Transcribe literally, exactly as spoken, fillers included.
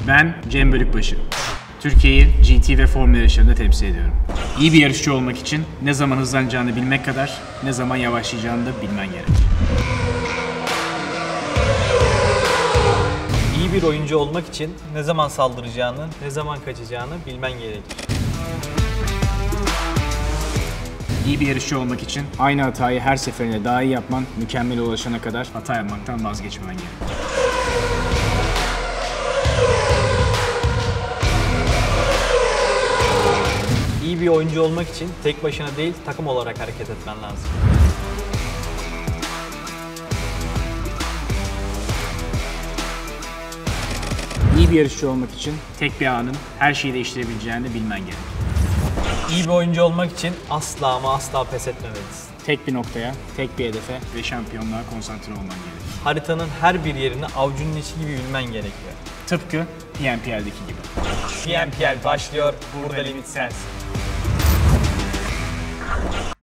Ben Cem Bölükbaşı. Türkiye'yi G T ve Formula yarışlarında temsil ediyorum. İyi bir yarışçı olmak için ne zaman hızlanacağını bilmek kadar ne zaman yavaşlayacağını da bilmen gerek. İyi bir oyuncu olmak için ne zaman saldıracağını, ne zaman kaçacağını bilmen gerekir. İyi bir yarışçı olmak için aynı hatayı her seferinde daha iyi yapman, mükemmele ulaşana kadar hata yapmaktan vazgeçmemen gerek. İyi bir oyuncu olmak için tek başına değil, takım olarak hareket etmen lazım. İyi bir yarışçı olmak için tek bir anın her şeyi değiştirebileceğini bilmen gerek. İyi bir oyuncu olmak için asla ama asla pes etmemelisin. Tek bir noktaya, tek bir hedefe ve şampiyonluğa konsantre olman gerek. Haritanın her bir yerini avucunun içi gibi bilmen gerekiyor. Tıpkı P N P L'deki gibi. P N P L başlıyor, burada limit sensin.